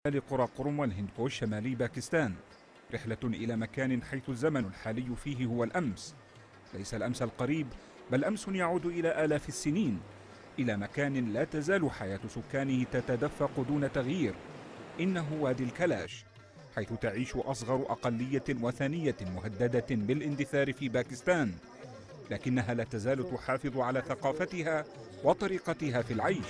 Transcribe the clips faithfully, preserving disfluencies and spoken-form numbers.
لقرى قرم والهندكوش شمالي باكستان، رحلة إلى مكان حيث الزمن الحالي فيه هو الأمس، ليس الأمس القريب بل أمس يعود إلى آلاف السنين، إلى مكان لا تزال حياة سكانه تتدفق دون تغيير. إنه وادي الكلاش، حيث تعيش أصغر أقلية وثنية مهددة بالاندثار في باكستان، لكنها لا تزال تحافظ على ثقافتها وطريقتها في العيش.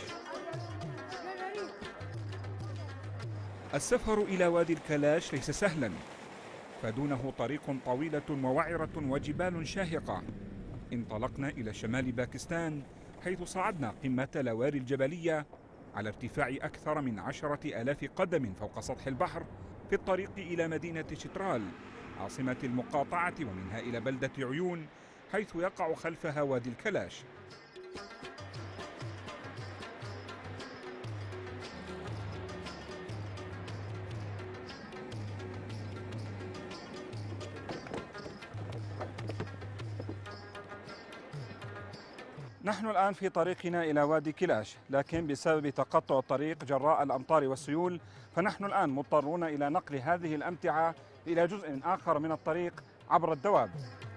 السفر إلى وادي الكلاش ليس سهلا، فدونه طريق طويلة ووعرة وجبال شاهقة. انطلقنا إلى شمال باكستان، حيث صعدنا قمة لواري الجبلية على ارتفاع أكثر من عشرة آلاف قدم فوق سطح البحر، في الطريق إلى مدينة شترال عاصمة المقاطعة، ومنها إلى بلدة عيون حيث يقع خلفها وادي الكلاش. نحن الآن في طريقنا إلى وادي كلاش، لكن بسبب تقطع الطريق جراء الأمطار والسيول، فنحن الآن مضطرون إلى نقل هذه الأمتعة إلى جزء آخر من الطريق عبر الدواب.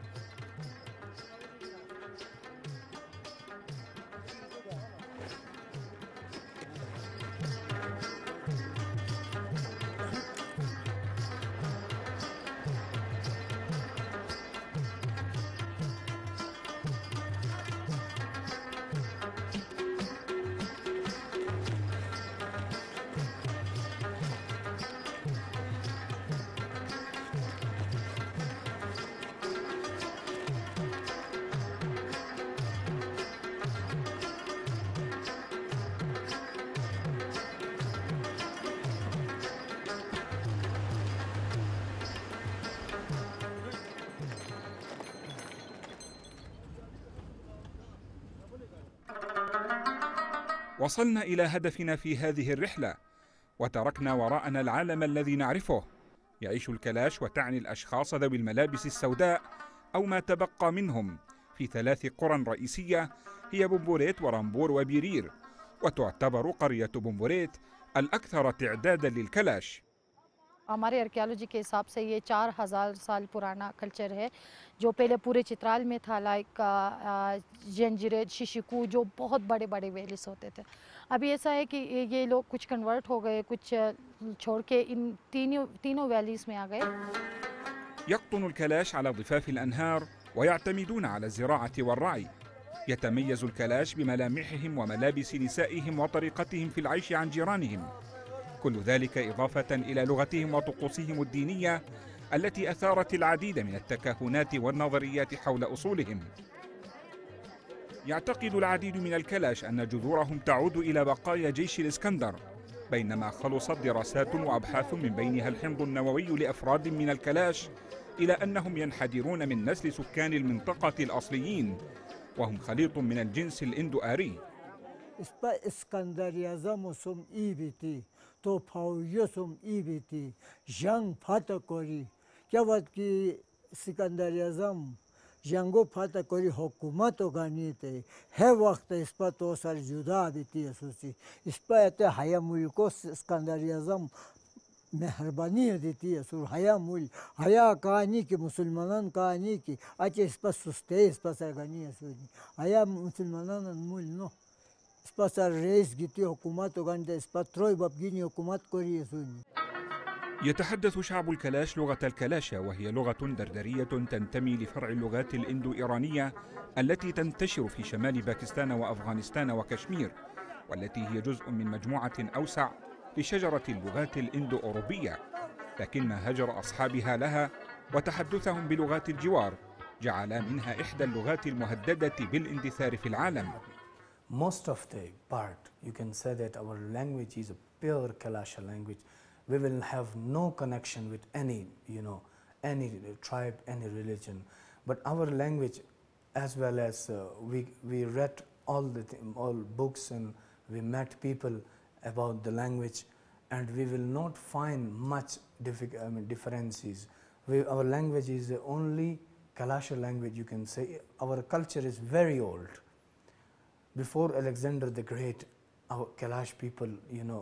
وصلنا إلى هدفنا في هذه الرحلة، وتركنا وراءنا العالم الذي نعرفه. يعيش الكلاش وتعني الأشخاص ذوي الملابس السوداء أو ما تبقى منهم في ثلاث قرى رئيسية هي بومبوريت ورامبور وبيرير، وتعتبر قرية بومبوريت الأكثر تعدادا للكلاش. हमारे आर्कियोलॉजी के हिसाब से ये चार हज़ार साल पुराना कल्चर है, जो पहले पूरे चित्राल में था, लाइक जंजीरे शिशिकू, जो बहुत बड़े बड़े वैलीज होते थे। अभी ऐसा है कि ये लोग कुछ कन्वर्ट हो गए, कुछ छोड़ के इन तीनों तीनों वैलीज में आ गए। يقطن الكلاش على ضفاف الأنهار ويعتمدون على الزراعة والرعي. يتميز الكلاش بملامحهم وملابس نسائهم وطريقتهم في العيش عن جيرانهم، كل ذلك إضافة إلى لغتهم وطقوسهم الدينية التي أثارت العديد من التكهنات والنظريات حول أصولهم. يعتقد العديد من الكلاش أن جذورهم تعود إلى بقايا جيش الإسكندر، بينما خلصت دراسات وأبحاث من بينها الحمض النووي لأفراد من الكلاش إلى أنهم ينحدرون من نسل سكان المنطقة الأصليين، وهم خليط من الجنس الإندو آري. तो फाउयसुम ईबीती जंग फाता कोरी क्या बात की सिकंदर आज़म जंगो फाता कोरी हुकूमत गानी थे है वक्त इस पर तो सर जुदा बीती असोसी इस पर ऐसे हया मुल्को सिकंदर आज़म मेहरबानी देती है सुर हया मुल हया कहानी की मुसलमानन कहानी की अच्छे इस पर सुस्ते इस पर सरगानी असोनी हया मुसलमानन मुल नो يتحدث شعب الكلاش لغة الكلاشة، وهي لغة دردرية تنتمي لفرع اللغات الإندو إيرانية التي تنتشر في شمال باكستان وأفغانستان وكشمير، والتي هي جزء من مجموعة أوسع لشجرة اللغات الإندو أوروبية، لكن هجر أصحابها لها وتحدثهم بلغات الجوار جعل منها إحدى اللغات المهددة بالاندثار في العالم. Most of the part, you can say that our language is a pure Kalash language. We will have no connection with any, you know, any tribe, any religion. But our language, as well as uh, we we read all the all books and we met people about the language, and we will not find much I mean, differences. We, our language is the only Kalash language. You can say our culture is very old. Before Alexander the Great, our Kalash people, you know,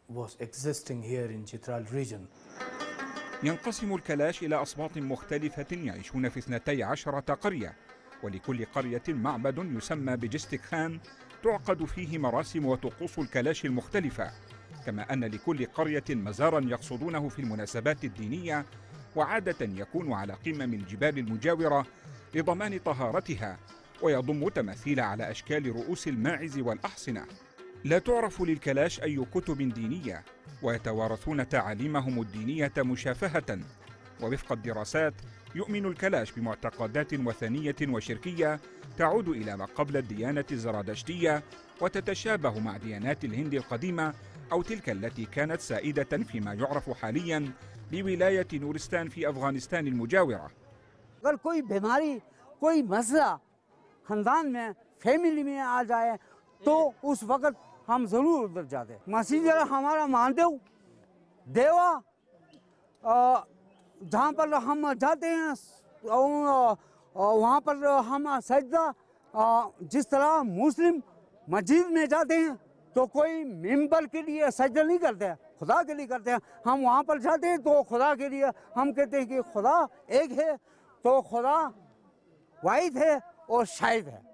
was existing here in Chitral region. ينقسم الكلاش إلى أصوات مختلفة يعيشون في اثنتي عشرة قرية، ولكل قرية معبد يسمى بجستك خان تعقد فيه مراسم وطقوس الكلاش المختلفة، كما أن لكل قرية مزارا يقصدونه في المناسبات الدينية، وعادة يكون على قمم الجبال المجاورة لضمان طهارتها، ويضم تماثيل على أشكال رؤوس الماعز والأحصنة. لا تعرف للكلاش أي كتب دينية، ويتوارثون تعاليمهم الدينية مشافهة، ووفق الدراسات يؤمن الكلاش بمعتقدات وثنية وشركية تعود إلى ما قبل الديانة الزرادشتية، وتتشابه مع ديانات الهند القديمة أو تلك التي كانت سائدة فيما يعرف حاليا بولاية نورستان في أفغانستان المجاورة. अगर कोई बीमारी कोई मसला खानदान में फैमिली में आ जाए तो उस वक्त हम जरूर उधर जाते हैं। मसीह जरा हमारा महादेव देवा जहाँ पर हम जाते हैं वहाँ पर हम सजदा जिस तरह मुस्लिम मस्जिद में जाते हैं तो कोई मेंबर के लिए सजदा नहीं करते हैं, खुदा के लिए करते हैं। हम वहाँ पर जाते हैं तो खुदा के लिए हम कहते हैं कि खुदा एक है, तो खुदा वाहिद है और शाहिद है।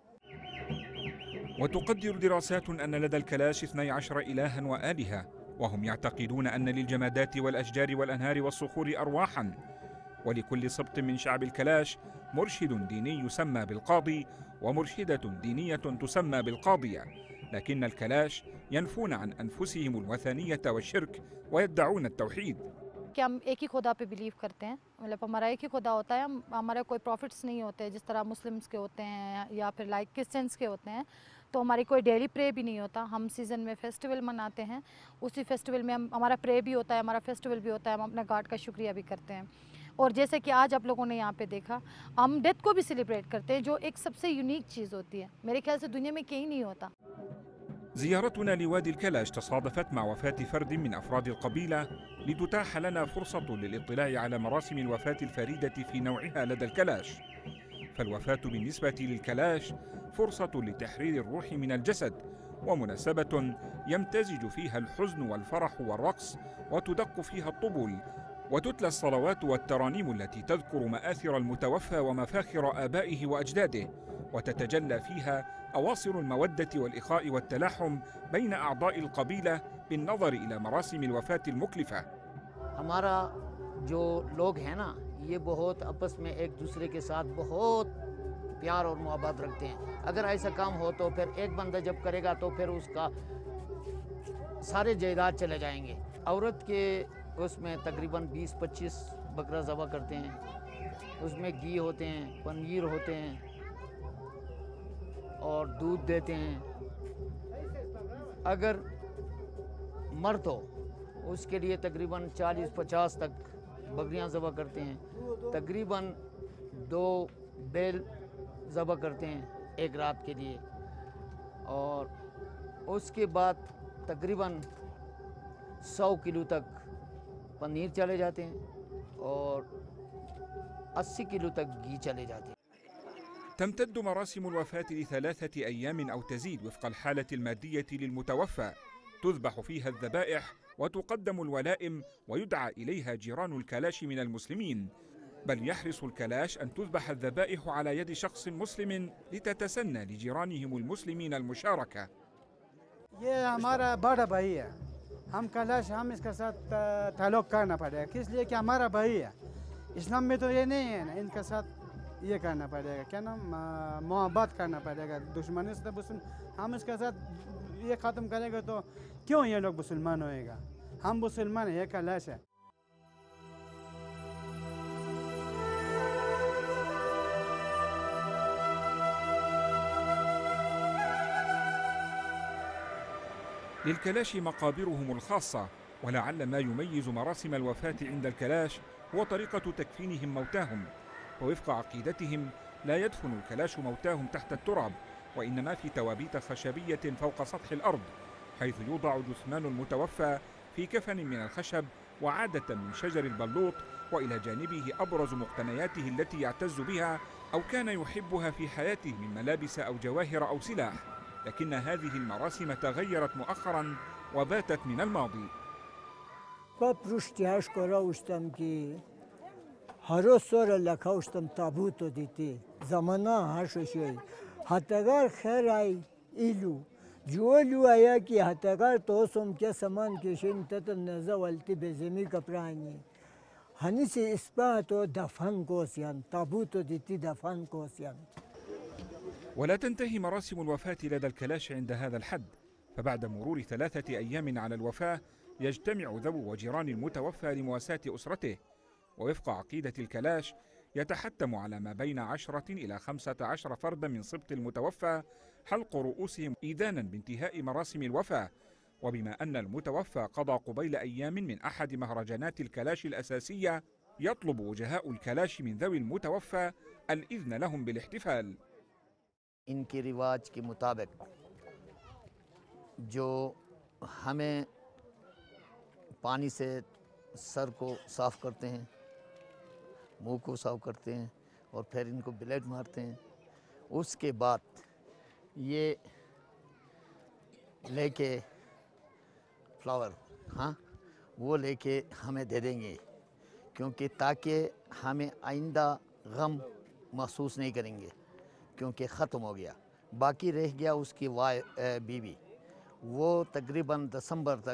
وتقدر دراسات أن لدى الكلاش اثني عشر إلها وآلهة، وهم يعتقدون أن للجمادات والأشجار والأنهار والصخور أرواحا، ولكل سبط من شعب الكلاش مرشد ديني يسمى بالقاضي ومرشدة دينية تسمى بالقاضية، لكن الكلاش ينفون عن أنفسهم الوثنية والشرك ويدعون التوحيد. कि हम एक ही खुदा पे बिलीव करते हैं, मतलब हमारा एक ही खुदा होता है, हम हमारे कोई प्रॉफिट्स नहीं होते जिस तरह मुस्लिम्स के होते हैं या फिर लाइक क्रिश्चियंस के होते हैं। तो हमारी कोई डेली प्रे भी नहीं होता। हम सीज़न में फेस्टिवल मनाते हैं, उसी फेस्टिवल में हम हमारा प्रे भी होता है, हमारा फेस्टिवल भी होता है, हम अपने गॉड का शुक्रिया भी करते हैं। और जैसे कि आज आप लोगों ने यहाँ पे देखा, हम डेथ को भी सेलिब्रेट करते हैं, जो एक सबसे यूनिक चीज़ होती है, मेरे ख्याल से दुनिया में कहीं नहीं होता। زيارتنا لوادي الكلاش تصادفت مع وفاة فرد من أفراد القبيلة لتتاح لنا فرصة للاطلاع على مراسم الوفاة الفريدة في نوعها لدى الكلاش. فالوفاة بالنسبة للكلاش فرصة لتحرير الروح من الجسد، ومناسبة يمتزج فيها الحزن والفرح والرقص، وتدق فيها الطبول، وتتلى الصلوات والترانيم التي تذكر مآثر المتوفى ومفاخر آبائه وأجداده، وتتجلى فيها أواصر المودة والإخاء والتلاحم بين أعضاء القبيلة بالنظر إلى مراسم الوفاة المكلفة. हमारा जो लोग हैं ना, ये बहुत आपस में एक दूसरे के साथ बहुत प्यार और मोहब्बत रखते हैं। अगर ऐसा काम हो तो फिर एक बंदा जब करेगा तो फिर उसका सारे जायदाद चले जाएंगे। औरत के उसमें तकरीबन बीस पच्चीस बकरा ज़बह करते हैं, उसमें घी होते हैं, पनीर होते हैं और दूध देते हैं। अगर मर्द हो उसके लिए तकरीबन चालीस पचास तक बकरियां ज़बह करते हैं। तकरीबन दो बैल ज़बह करते हैं एक रात के लिए, और उसके बाद तकरीबन सौ किलो तक पनीर चले जाते हैं और अस्सी किलो तक घी चले जाते हैं। تمتد مراسم الوفاة لثلاثة أيام أو تزيد وفق الحالة المادية للمتوفى. تذبح فيها الذبائح وتقدم الولائم ويدعى إليها جيران الكلاش من المسلمين، بل يحرص الكلاش أن تذبح الذبائح على يد شخص مسلم لتتسنى لجيرانهم المسلمين المشاركة. ये हमारा बड़ा भाई है, हम कलाश हम इसके साथ ताल्लुक़ करना पड़ेगा, किस लिए कि हमारा भाई है। इस्लाम में तो ये नहीं है ना, इनके साथ ये करना पड़ेगा, क्या नाम मोहब्बत करना पड़ेगा। दुश्मनी से हम इसके साथ ये ख़त्म करेंगे तो क्यों ये लोग मुसलमान होएगा। हम मुसलमान है, ये कलाश है। للكلاش مقابرهم الخاصة، ولعل ما يميز مراسم الوفاة عند الكلاش هو طريقة تكفينهم موتاهم. ووفق عقيدتهم لا يدفن الكلاش موتاهم تحت التراب، وإنما في توابيت خشبية فوق سطح الأرض، حيث يوضع جثمان المتوفى في كفن من الخشب وعادة من شجر البلوط، وإلى جانبه أبرز مقتنياته التي يعتز بها أو كان يحبها في حياته من ملابس أو جواهر أو سلاح. لكن هذه المراسم تغيرت مؤخرا وباتت من الماضي. پروشتیاش کراوشتم که هر سر لکاوشتم تابوتو دیتی زمانا هاشوشی حتیگر خیرای ایلو جولو آیا کی حتیگر توسم که سامان کشین تت نزولتی بزمی کپرانی هنیسی اسپاتو دفن کوسیان تابوتو دیتی دفن کوسیان. ولا تنتهي مراسم الوفاة لدى الكلاش عند هذا الحد، فبعد مرور ثلاثة أيام على الوفاة يجتمع ذوو وجيران المتوفى لمواساة أسرته، ووفق عقيدة الكلاش يتحتم على ما بين عشرة إلى خمسة عشر فردا من سبط المتوفى حلق رؤوسهم إيذانا بانتهاء مراسم الوفاة. وبما أن المتوفى قضى قبيل أيام من أحد مهرجانات الكلاش الأساسية، يطلب وجهاء الكلاش من ذوي المتوفى الإذن لهم بالاحتفال. इनके रिवाज के मुताबिक जो हमें पानी से सर को साफ़ करते हैं, मुंह को साफ़ करते हैं और फिर इनको ब्लेड मारते हैं, उसके बाद ये लेके फ्लावर हाँ वो लेके हमें दे देंगे, क्योंकि ताकि हमें आइंदा गम महसूस नहीं करेंगे, क्योंकि ख़त्म हो गया। बाकी रह गया उसकी वाई बीवी, वो तकरीबन दिसंबर तक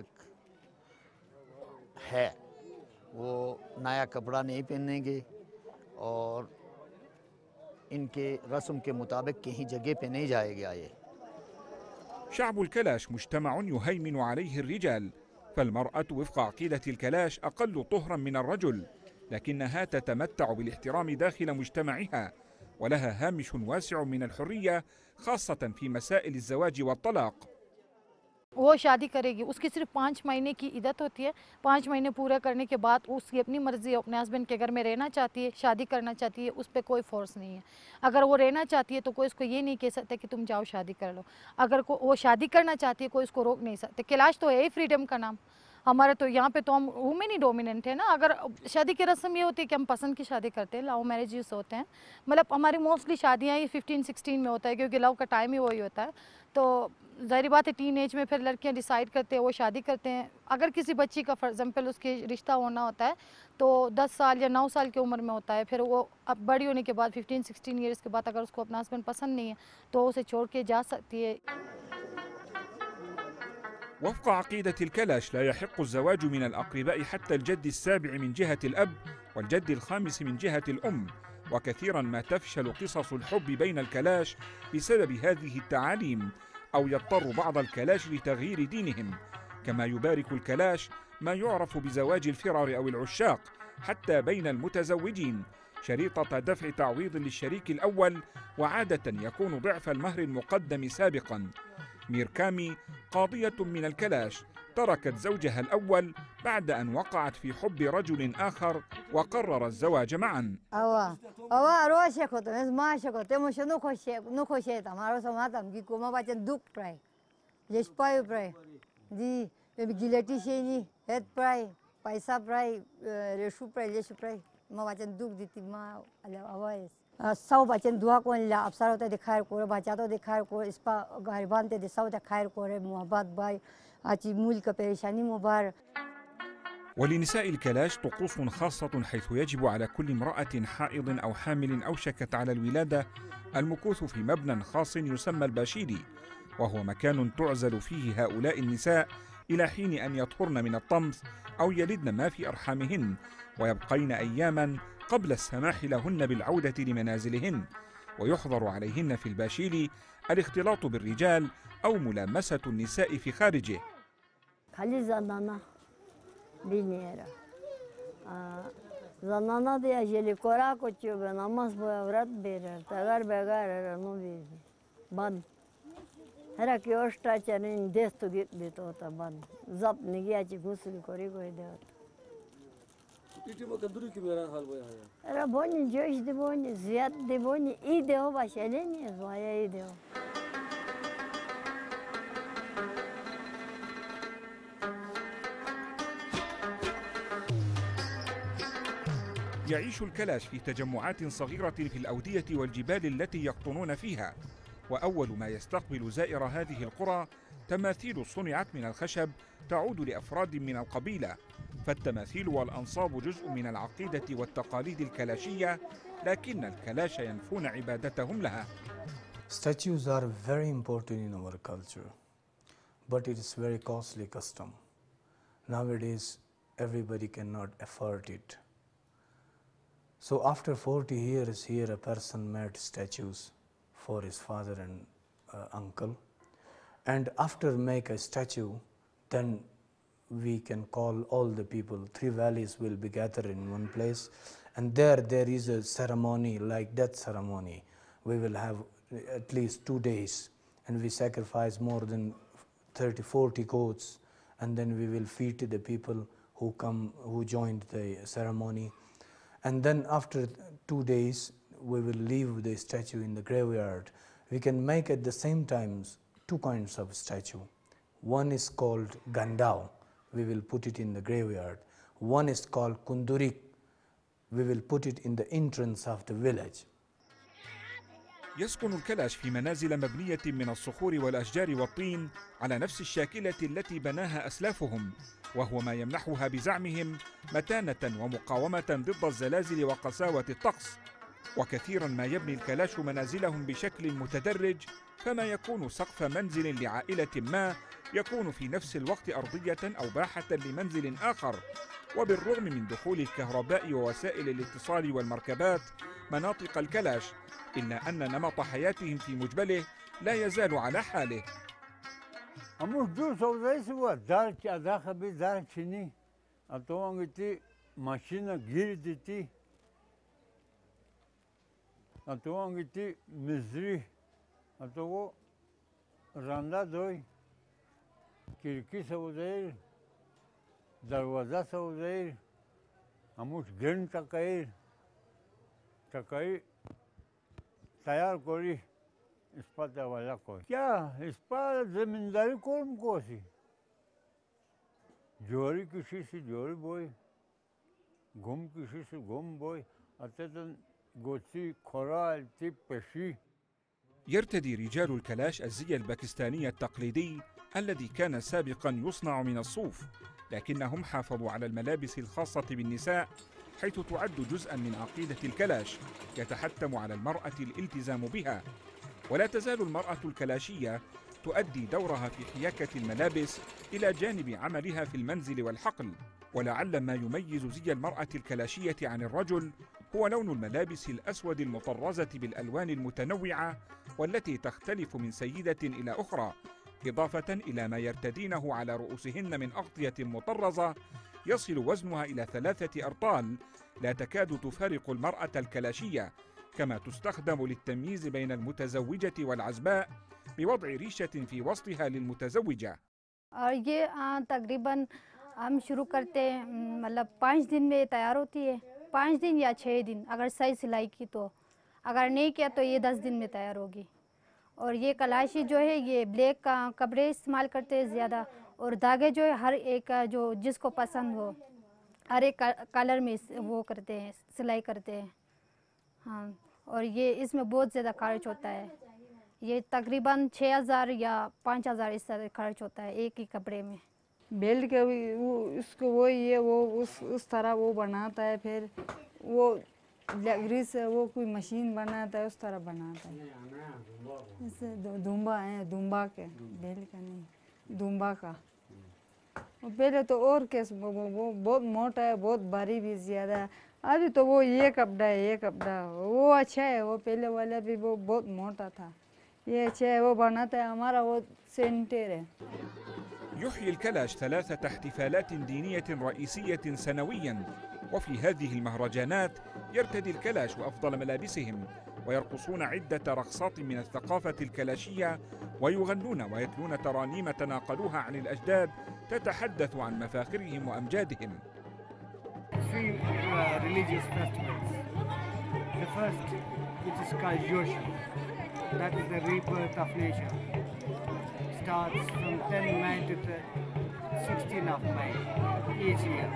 है, वो नया कपड़ा नहीं पहनेंगे और इनके रस्म के मुताबिक कहीं जगह पे नहीं जाएगा। ये شعب الكلاش مجتمع يهيمن عليه الرجال، فالمرأة وفق عقيدة الكلاش أقل طهرا من الرجل، لكنها تتمتع بالاحترام داخل مجتمعها، ولها هامش واسع من الحرية خاصة في مسائل الزواج والطلاق. वो शादी करेगी, उसकी सिर्फ पाँच महीने की इद्दत होती है। पाँच महीने पूरा करने के बाद उसकी अपनी मर्ज़ी है, अपने हस्बैंड के घर में रहना चाहती है, शादी करना चाहती है, उस पर कोई फोर्स नहीं है। अगर वो रहना चाहती है तो कोई उसको ये नहीं कह सकता कि तुम जाओ शादी कर लो। अगर को वो शादी करना चाहती है कोई उसको रोक नहीं सकते। कैलाश तो है ही फ्रीडम का नाम। हमारे तो यहाँ पे तो हम वुमेन ही डोमिनेंट है ना। अगर शादी की रस्म ये होती है कि हम पसंद की शादी करते हैं, लव मैरिजेस होते हैं, मतलब हमारी मोस्टली शादियाँ ये फिफ्टीन सिक्सटीन में होता है, क्योंकि लव का टाइम ही वही होता है। तो ज़ाहिर बात है टीन एज में फिर लड़कियाँ डिसाइड करते हैं, वो शादी करते हैं। अगर किसी बच्ची का फॉर एग्जाम्पल उसके रिश्ता होना होता है तो दस साल या नौ साल की उम्र में होता है, फिर वो अब बड़ी होने के बाद फिफ्टीन सिक्सटीन ईयर्स के बाद अगर उसको अपना हस्बैंड पसंद नहीं है तो उसे छोड़ के जा सकती है। وفق عقيدة الكلاش لا يحق الزواج من الأقرباء حتى الجد السابع من جهة الأب والجد الخامس من جهة الأم، وكثيرا ما تفشل قصص الحب بين الكلاش بسبب هذه التعاليم، أو يضطر بعض الكلاش لتغيير دينهم. كما يبارك الكلاش ما يعرف بزواج الفرار أو العشاق حتى بين المتزوجين، شريطة دفع تعويض للشريك الأول، وعادة يكون ضعف المهر المقدم سابقا. ميركامي قاضية من الكلاش تركت زوجها الأول بعد أن وقعت في حب رجل آخر وقرر الزواج معا. أوا أوا روشة كنت ماشة كنت مش نخشة نخشة تمارو سمعتم كي كوما بچن دوك براي ليش بايو براي دي بجيلتي شيني هاد براي पैसा प्राई रेशु प्राई लेशु प्राई माँ बच्चन दुख देती माँ अल्लाह आवाज़ सब बच्चन दुआ को ला अफसर होता दिखाए को बच्चा तो दिखाए को इस पर गरीबान ते दिसाव दिखाए को रे मोहब्बत भाई आची मूल का परेशानी मुबार. ولنساء الكلاش طقوس خاصة، حيث يجب على كل امرأة حائض أو حامل أو شكت على الولادة المكوث في مبنى خاص يسمى الباشيلي، وهو مكان تعزل فيه هؤلاء النساء إلى حين أن يطهرن من الطمث أو يلدن ما في أرحامهن، ويبقين أياما قبل السماح لهن بالعودة لمنازلهن، ويحظر عليهن في الباشيلي الاختلاط بالرجال أو ملامسة النساء في خارجه. Dinheiro. Zanana de ajeli cora com tio namaz boavrat berer tagar begar era não vive ban era que hoje está tendo desto git de tota ban zap nigia de gusul cori coi de इटीमा कंदूरी की मेरा हाल हुआ है era boni josh de boni ziad de boni e deu bachelene vai aí deu. يعيش الكلاش في تجمعات صغيرة في الأودية والجبال التي يقطنون فيها، وأول ما يستقبل زائر هذه القرى تماثيل صنعت من الخشب تعود لأفراد من القبيلة، فالتماثيل والأنصاب جزء من العقيدة والتقاليد الكلاشية، لكن الكلاش ينفون عبادتهم لها. Statues are very important in our culture, but it is very costly custom. Nowadays, everybody cannot afford it. So after forty years here, a person made statues for his father and uh, uncle. And after make a statue, then we can call all the people. Three valleys will be gathered in one place. And there, there is a ceremony like death ceremony. We will have at least two days. And we sacrifice more than thirty, forty goats. And then we will feed the people who come, who joined the ceremony. And then after two days, we will leave the statue in the graveyard. We can make at the same time two kinds of statue. One is called Gandao. We will put it in the graveyard. One is called Kundurik. We will put it in the entrance of the village. يسكن الكلاش في منازل مبنية من الصخور والأشجار والطين على نفس الشاكلة التي بناها أسلافهم، وهو ما يمنحها بزعمهم متانة ومقاومة ضد الزلازل وقساوة الطقس. وكثيرا ما يبني الكلاش منازلهم بشكل متدرج، فما يكون سقف منزل لعائلة ما يكون في نفس الوقت أرضية أو باحة لمنزل آخر. وبالرغم من دخول الكهرباء ووسائل الاتصال والمركبات مناطق الكلاش، إلا أن نمط حياتهم في مجمله لا يزال على حاله. Amos dur savdayısı var. Dar ki adaka bir dar çini. Atoğun gitti maşina girdi. Atoğun gitti mizri. Atoğu randa doy. Kirki savdayır. Darvaza savdayır. Amos gön takayır. Takayı tayar kori. इस्पात वाला कोई क्या इस्पात जमींदारी कौन कोसी जोरी किसी से जोरी बोई घूम किसी से घूम बोई अत्यंत गोची खोराल تip पेशी. يرتدي رجال الكلاش الزي الباكستاني التقليدي الذي كان سابقا يصنع من الصوف، لكنهم حافظوا على الملابس الخاصة بالنساء، حيث تعد جزءا من عقيدة الكلاش يتحتم على المرأة الالتزام بها. ولا تزال المرأة الكلاشية تؤدي دورها في حياكة الملابس إلى جانب عملها في المنزل والحقل. ولعل ما يميز زي المرأة الكلاشية عن الرجل هو لون الملابس الأسود المطرزة بالألوان المتنوعة والتي تختلف من سيدة إلى أخرى، إضافة إلى ما يرتدينه على رؤوسهن من أغطية مطرزة يصل وزنها إلى ثلاثة أرطال، لا تكاد تفارق المرأة الكلاشية، كما تستخدم للتمييز بين المتزوجة والعزباء بوضع ريشة في وسطها للمتزوجة. और ये तकरीबन हम शुरू करते हैं, मतलब पाँच दिन में तैयार होती है, पाँच दिन या छः दिन अगर सही सिलाई की तो, अगर नहीं किया तो ये दस दिन में तैयार होगी। और ये कलाशी जो है ये ब्लैक का कपड़े इस्तेमाल करते हैं ज़्यादा, और धागे जो है हर एक जो जिसको पसंद हो हर एक कलर में वो करते हैं, सिलाई करते हैं। हाँ, और ये इसमें बहुत ज़्यादा खर्च होता है, ये तकरीबन छः हज़ार या पाँच हज़ार इस तरह खर्च होता है एक ही कपड़े में। बेल्ट के वो उसको वो ये वो उस उस तरह वो बनाता है, फिर वो ग्रीस वो कोई मशीन बनाता है उस तरह बनाता है। जैसे दुम्बा है, दुम्बा के बेल्ट का नहीं, दुम्बा का। पहले तो और कैसे वो, वो बहुत मोटा है, बहुत भारी भी ज़्यादा है। अभी तो वो ये कपड़ा है, ये कपड़ा वो अच्छा है, वो पहले वाला भी वो बहुत मोटा था, ये अच्छा है, वो बनाता है हमारा वो सेंटर है। يحيي الكلاش ثلاثة احتفالات دينية رئيسية سنويا، وفي هذه المهرجانات يرتدي الكلاش أفضل ملابسهم ويرقصون عدة رقصات من الثقافة الكلاشية، ويغنون ويتلون ترانيم تناقلوها عن الأجداد تتحدث عن مفاخرهم وأمجادهم. Three uh, religious festivals. The first, which is called Yoshi, that is the rebirth of nature. Starts from tenth May to the sixteenth of May each year.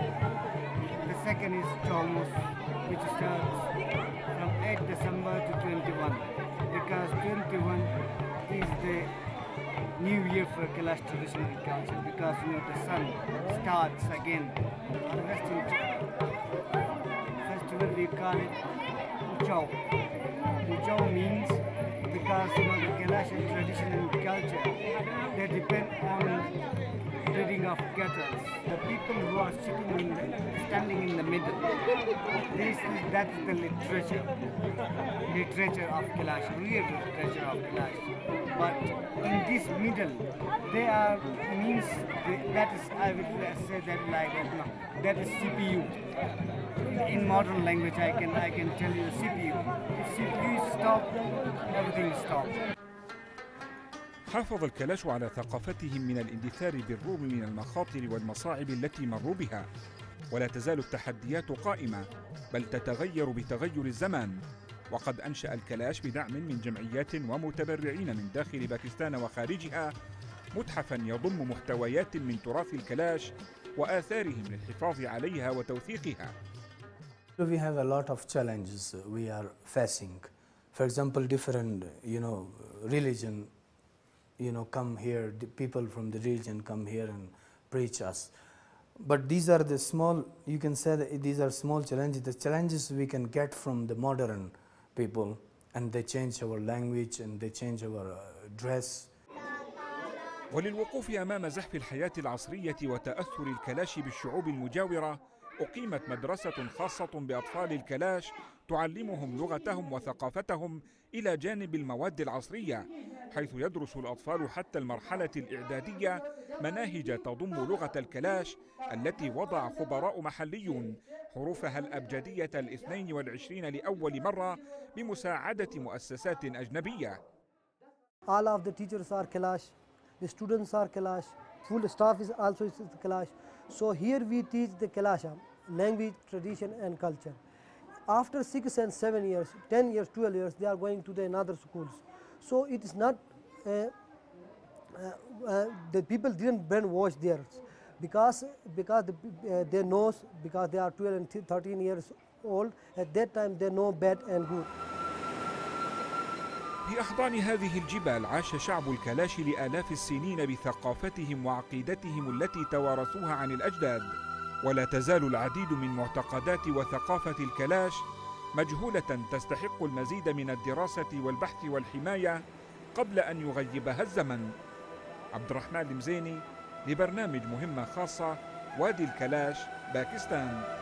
The second is Thomas, which starts from eighth December to twenty-first, because twenty-first is the new year for Kalash traditional culture, because you know the sun starts again. The Western festival we call it Uchao. Uchao means, because you know the Kalash traditional culture, they depend on breeding of cattle. The people who are sitting in the, standing in the middle, this is that's the literature, literature of Kalash, real literature of Kalash. But in this middle, they are means that is, I will say that like that, no, that is C P U. In modern language, I can I can tell you C P U. If C P U is stopped, everything is stopped. حافظ الكلاش على ثقافتهم من الاندثار بالرغم من المخاطر والمصاعب التي مروا بها، ولا تزال التحديات قائمة بل تتغير بتغير الزمان. وقد أنشأ الكلاش بدعم من جمعيات ومتبرعين من داخل باكستان وخارجها متحفاً يضم محتويات من تراث الكلاش وآثارهم للحفاظ عليها وتوثيقها. We have a lot of challenges we are facing. For example, different, you know, religion, you know, come here, the people from the region come here and preach us. But these are the small, you can say that these are small challenges, the challenges we can get from the modern people, and they change our language and they change our uh, dress. وللوقوف أمام زحف الحياة العصرية وتأثر الكلاش بالشعوب المجاورة، أقيمت مدرسة خاصة بأطفال الكلاش تعلمهم لغتهم وثقافتهم إلى جانب المواد العصرية، حيث يدرس الأطفال حتى المرحلة الإعدادية مناهج تضم لغة الكلاش التي وضع خبراء محليون حروفها الأبجدية الاثنين والعشرين لأول مرة بمساعدة مؤسسات أجنبية. All of the teachers are Kalash, the students are Kalash, full staff is also Kalash. So here we teach the Kalash language, tradition and culture. After six and seven years, ten years, twelve years, they are going to the another schools. So it is not, uh, uh, uh, the people didn't brainwash there, because, because the, uh, they know, because they are twelve and thirteen years old, at that time they know bad and good. في أحضان هذه الجبال عاش شعب الكلاش لآلاف السنين بثقافتهم وعقيدتهم التي توارثوها عن الأجداد، ولا تزال العديد من معتقدات وثقافة الكلاش مجهولة تستحق المزيد من الدراسة والبحث والحماية قبل أن يغيبها الزمن. عبد الرحمن المزيني لبرنامج مهمة خاصة، وادي الكلاش، باكستان.